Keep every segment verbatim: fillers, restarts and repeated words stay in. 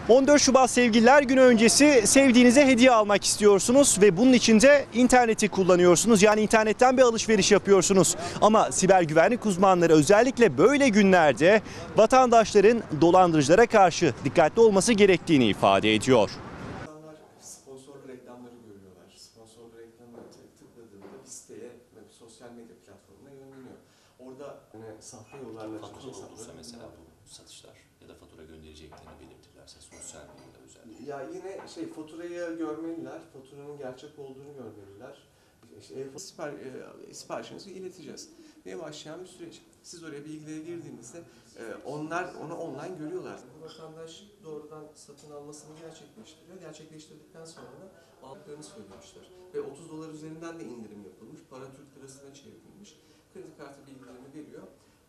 on dört Şubat Sevgililer Günü öncesi sevdiğinize hediye almak istiyorsunuz ve bunun için de interneti kullanıyorsunuz. Yani internetten bir alışveriş yapıyorsunuz. Ama siber güvenlik uzmanları özellikle böyle günlerde vatandaşların dolandırıcılara karşı dikkatli olması gerektiğini ifade ediyor. İnsanlar sponsor reklamları görüyorlar. Sponsor reklamı tıkladığında bir siteye ve sosyal medya platformuna yönleniyor. Orada hani sahte yollarla Fatura çalışan olursa hesapları mesela bu satışlar ya da fatura göndereceklerini belirtirlerse sosyal medyada özellikle. ya yine şey faturayı görmeliler, faturanın gerçek olduğunu görmeliler. İşte e, sipar, e, siparişinizi ileteceğiz diye başlayan bir süreç. Siz oraya bilgileri girdiğinizde e, onlar onu online görüyorlar. Vatandaş doğrudan satın almasını gerçekleştiriyor. Gerçekleştirdikten sonra da aldıklarını söylemişler. Ve otuz dolar üzerinden de indirim yapılmış. Para Türk lirasına çevrilmiş. Kredi kartı bilgilerini veriyor.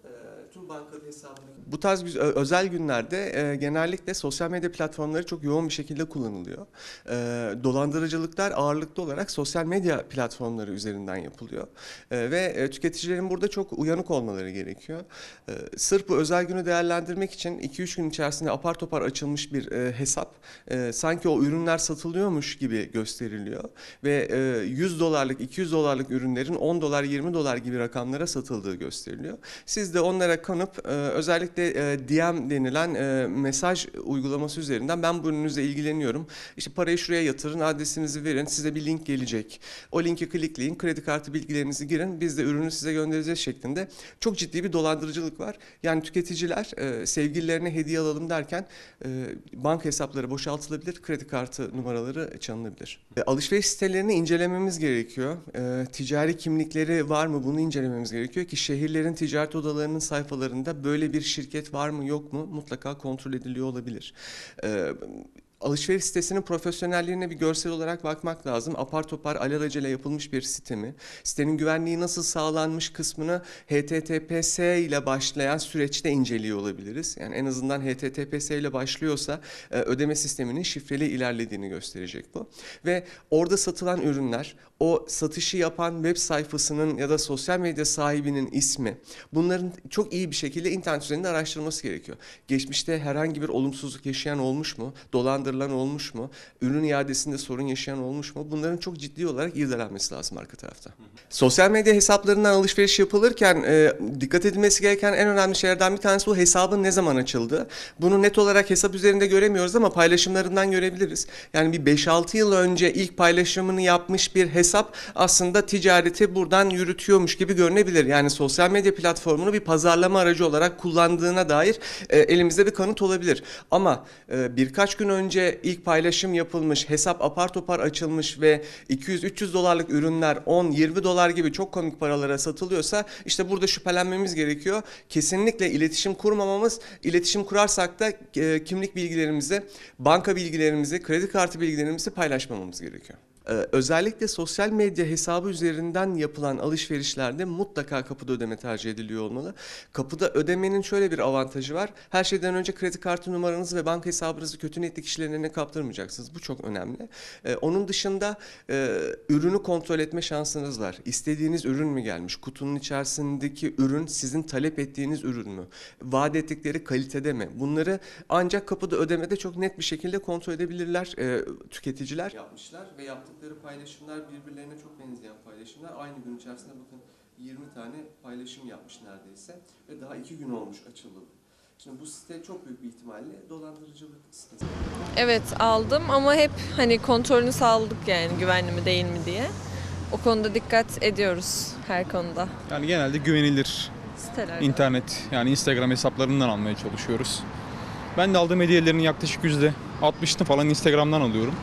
Tüm bankada hesabını... Bu tarz özel günlerde e, genellikle sosyal medya platformları çok yoğun bir şekilde kullanılıyor. E, dolandırıcılıklar ağırlıklı olarak sosyal medya platformları üzerinden yapılıyor. E, ve e, tüketicilerin burada çok uyanık olmaları gerekiyor. E, sırf bu özel günü değerlendirmek için iki üç gün içerisinde apar topar açılmış bir e, hesap e, sanki o ürünler satılıyormuş gibi gösteriliyor. Ve e, yüz dolarlık, iki yüz dolarlık ürünlerin on dolar, yirmi dolar gibi rakamlara satıldığı gösteriliyor. Siz de onlara kanıp e, özellikle e, D M denilen e, mesaj uygulaması üzerinden ben bu ürününüzle ilgileniyorum. İşte parayı şuraya yatırın, adresinizi verin, size bir link gelecek. O linki klikleyin, kredi kartı bilgilerinizi girin, biz de ürünü size göndereceğiz şeklinde çok ciddi bir dolandırıcılık var. Yani tüketiciler e, sevgililerine hediye alalım derken e, banka hesapları boşaltılabilir, kredi kartı numaraları çalınabilir. E, alışveriş sitelerini incelememiz gerekiyor. E, ticari kimlikleri var mı bunu incelememiz gerekiyor ki şehirlerin ticaret odalarının sayfalarında böyle bir şirket var mı yok mu mutlaka kontrol ediliyor olabilir. Ee, Alışveriş sitesinin profesyonelliğine bir görsel olarak bakmak lazım. Apar topar alelacele yapılmış bir site mi? Sitenin güvenliği nasıl sağlanmış kısmını H T T P S ile başlayan süreçte inceliyor olabiliriz. Yani en azından H T T P S ile başlıyorsa ödeme sisteminin şifreli ilerlediğini gösterecek bu. Ve orada satılan ürünler, o satışı yapan web sayfasının ya da sosyal medya sahibinin ismi, bunların çok iyi bir şekilde internet üzerinde araştırılması gerekiyor. Geçmişte herhangi bir olumsuzluk yaşayan olmuş mu? Dolandırılan olmuş mu? Ürün iadesinde sorun yaşayan olmuş mu? Bunların çok ciddi olarak irdelenmesi lazım arka tarafta. Hı hı. Sosyal medya hesaplarından alışveriş yapılırken e, dikkat edilmesi gereken en önemli şeylerden bir tanesi bu hesabın ne zaman açıldığı. Bunu net olarak hesap üzerinde göremiyoruz ama paylaşımlarından görebiliriz. Yani bir beş altı yıl önce ilk paylaşımını yapmış bir hesap aslında ticareti buradan yürütüyormuş gibi görünebilir. Yani sosyal medya platformunu bir pazarlama aracı olarak kullandığına dair e, elimizde bir kanıt olabilir. Ama e, birkaç gün önce ilk paylaşım yapılmış, hesap apar topar açılmış ve iki yüz üç yüz dolarlık ürünler on yirmi dolar gibi çok komik paralara satılıyorsa işte burada şüphelenmemiz gerekiyor. Kesinlikle iletişim kurmamamız, iletişim kurarsak da e, kimlik bilgilerimizi, banka bilgilerimizi, kredi kartı bilgilerimizi paylaşmamamız gerekiyor. Ee, özellikle sosyal medya hesabı üzerinden yapılan alışverişlerde mutlaka kapıda ödeme tercih ediliyor olmalı. Kapıda ödemenin şöyle bir avantajı var. Her şeyden önce kredi kartı numaranızı ve banka hesabınızı kötü niyetli kişilerin eline kaptırmayacaksınız. Bu çok önemli. Ee, onun dışında e, ürünü kontrol etme şansınız var. İstediğiniz ürün mü gelmiş? Kutunun içerisindeki ürün sizin talep ettiğiniz ürün mü? Vaat ettikleri kalitede mi? Bunları ancak kapıda ödemede çok net bir şekilde kontrol edebilirler e, tüketiciler. Yapmışlar ve yaptıkları paylaşımlar birbirlerine çok benzeyen paylaşımlar. Aynı gün içerisinde bakın yirmi tane paylaşım yapmış neredeyse ve daha iki gün olmuş açıldı. Şimdi bu site çok büyük bir ihtimalle dolandırıcılık sitesi. Evet aldım ama hep hani kontrolünü sağladık yani güvenli mi değil mi diye. O konuda dikkat ediyoruz her konuda. Yani genelde güvenilir Siteler. internet yani Instagram hesaplarından almaya çalışıyoruz. Ben de aldığım hediyelerin yaklaşık yüzde altmışını falan Instagram'dan alıyorum.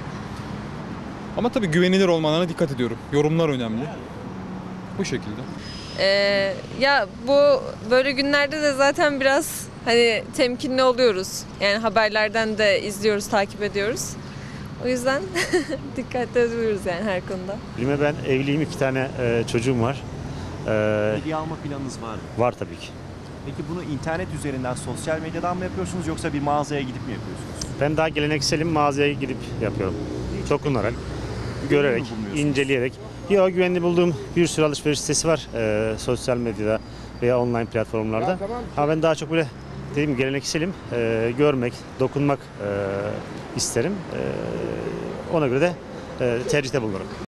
Ama tabii güvenilir olmalarına dikkat ediyorum. Yorumlar önemli. Bu şekilde. Ee, ya bu böyle günlerde de zaten biraz hani temkinli oluyoruz. Yani haberlerden de izliyoruz, takip ediyoruz. O yüzden dikkatli ediyoruz yani her konuda. Bilme ben evliyim, iki tane e, çocuğum var. E, Hediye alma planınız var mı? Var tabii ki. Peki bunu internet üzerinden, sosyal medyadan mı yapıyorsunuz yoksa bir mağazaya gidip mi yapıyorsunuz? Ben daha gelenekselim, mağazaya gidip yapıyorum. Dokunarak, görerek, inceleyerek. Ya güvenli bulduğum bir sürü alışveriş sitesi var e, sosyal medyada veya online platformlarda. Ama ben daha çok böyle dediğim gibi gelenekselim. E, görmek, dokunmak e, isterim. E, ona göre de e, tercihte bulunurum.